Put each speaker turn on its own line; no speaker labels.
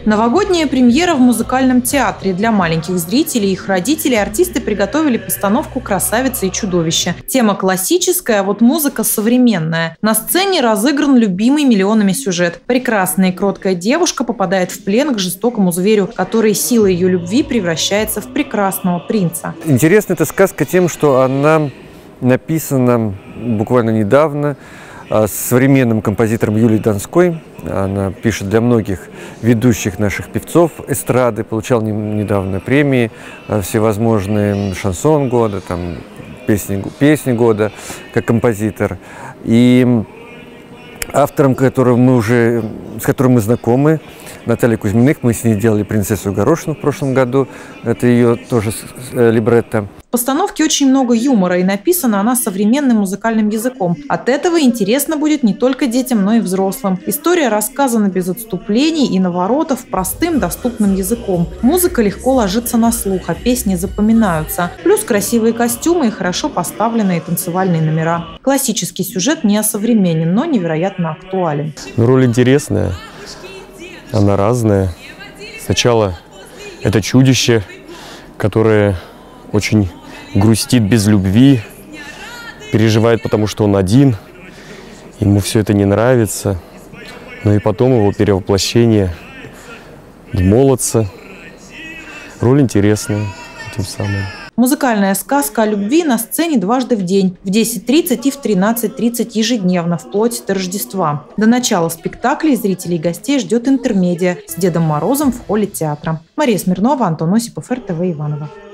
Новогодняя премьера в музыкальном театре. Для маленьких зрителей и их родителей артисты приготовили постановку «Красавица и чудовище». Тема классическая, а вот музыка современная. На сцене разыгран любимый миллионами сюжет. Прекрасная и кроткая девушка попадает в плен к жестокому зверю, который силой ее любви превращается в прекрасного принца.
Интересна эта сказка тем, что она написана буквально недавно современным композитором Юлией Донской. Она пишет для многих ведущих наших певцов эстрады, получал недавно премии всевозможные, шансон года, там, песни года как композитор. И автором, с которым мы знакомы, Натальей Кузьминых, мы с ней делали «Принцессу Горошину» в прошлом году, это ее тоже либретто.
В постановке очень много юмора, и написана она современным музыкальным языком. От этого интересно будет не только детям, но и взрослым. История рассказана без отступлений и наворотов, простым, доступным языком. Музыка легко ложится на слух, а песни запоминаются. Плюс красивые костюмы и хорошо поставленные танцевальные номера. Классический сюжет не осовременен, но невероятно актуален.
Роль интересная, она разная. Сначала это чудище, которое очень грустит без любви, переживает, потому что он один, ему все это не нравится. Но и потом его перевоплощение в молодца. Роль интересная этим самым.
Музыкальная сказка о любви на сцене дважды в день, в 10:30 и в 13:30 ежедневно, вплоть до Рождества. До начала спектакля зрителей и гостей ждет интермедия с Дедом Морозом в холле театра. Мария Смирнова, Антон Осипов, РТВ Иваново.